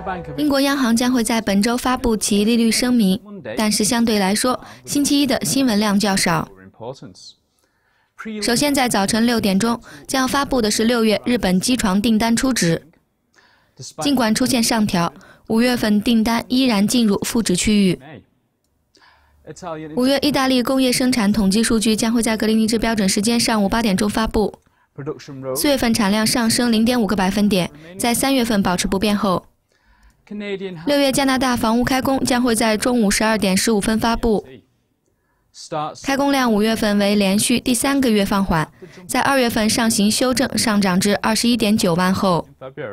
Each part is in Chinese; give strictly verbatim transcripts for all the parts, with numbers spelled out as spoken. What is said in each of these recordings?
英国央行将会在本周发布其利率声明，但是相对来说，星期一的新闻量较少。首先，在早晨六点钟将要发布的是六月日本机床订单初值，尽管出现上调，五月份订单依然进入负值区域。五月意大利工业生产统计数据将会在格林尼治标准时间上午八点钟发布。四月份产量上升 零点五个百分点，在三月份保持不变后。六月加拿大房屋开工将会在中午十二点十五分发布。开工量五月份为连续第三个月放缓，在二月份上行修正，上涨至 二十一点九万后。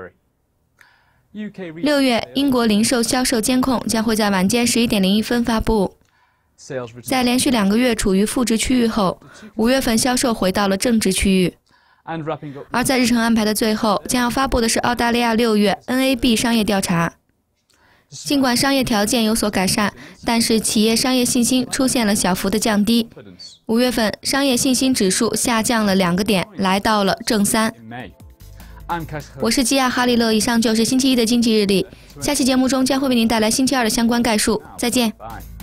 六月英国零售销售监控将会在晚间十一点零一分发布。在连续两个月处于负值区域后，五月份销售回到了正值区域。而在日程安排的最后，将要发布的是澳大利亚六月 N A B 商业调查。尽管商业条件有所改善，但是企业商业信心出现了小幅的降低。五月份商业信心指数下降了两个点，来到了正三。我是基亚哈利勒，以上就是星期一的经济日历。下期节目中将会为您带来星期二的相关概述。再见。